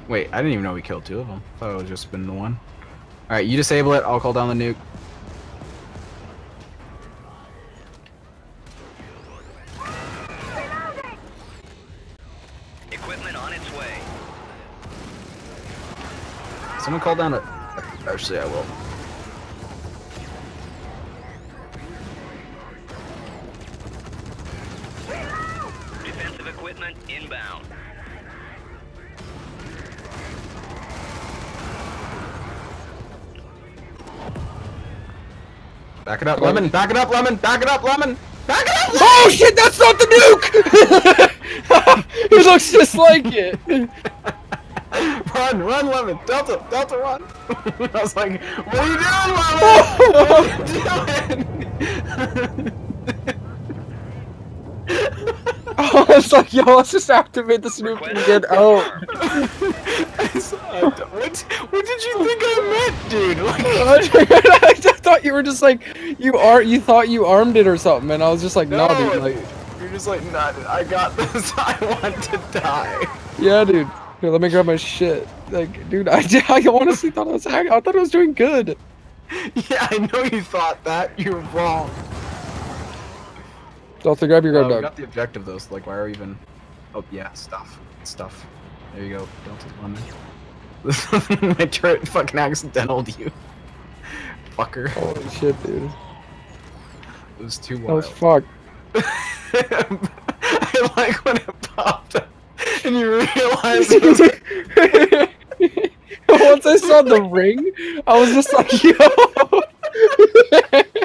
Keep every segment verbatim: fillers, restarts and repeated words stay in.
Wait, I didn't even know we killed two of them. I thought it was just been the one. Alright, you disable it, I'll call down the nuke. Equipment on its way. Someone call down a... Actually, I will. Defensive equipment inbound. Back it up, Lemon! Back it up, Lemon! Back it up, Lemon! Back it up! Oh shit, that's not the nuke! It looks just like it. Run, run, Lemon! Delta, Delta, run! I was like, what are you doing, Lemon? What are you doing? I was like, yo, let's just activate the nuke and get out. what, what did you think I meant, dude? Like, I thought you were just like, you are, you thought you armed it or something, and I was just like, no, no dude, like, you're just like, nah, dude, I got this. I want to die. yeah, dude. Here, let me grab my shit. Like, dude, I, I honestly thought I was, I thought I was doing good. Yeah, I know you thought that. You're wrong. Delta, grab your Oh, guard we dog. got the objective though, so like, why are we even? Oh yeah, stuff, stuff. There you go, Delta's Lemon. My turret fucking accidentaled you, fucker. Holy shit, dude. It was too That wild. was fucked. I like when it popped up and you realized it was like... Once I saw the ring, I was just like, yo!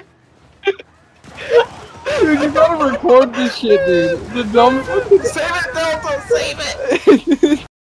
Dude, you gotta record this shit, dude. The dumb... Save it!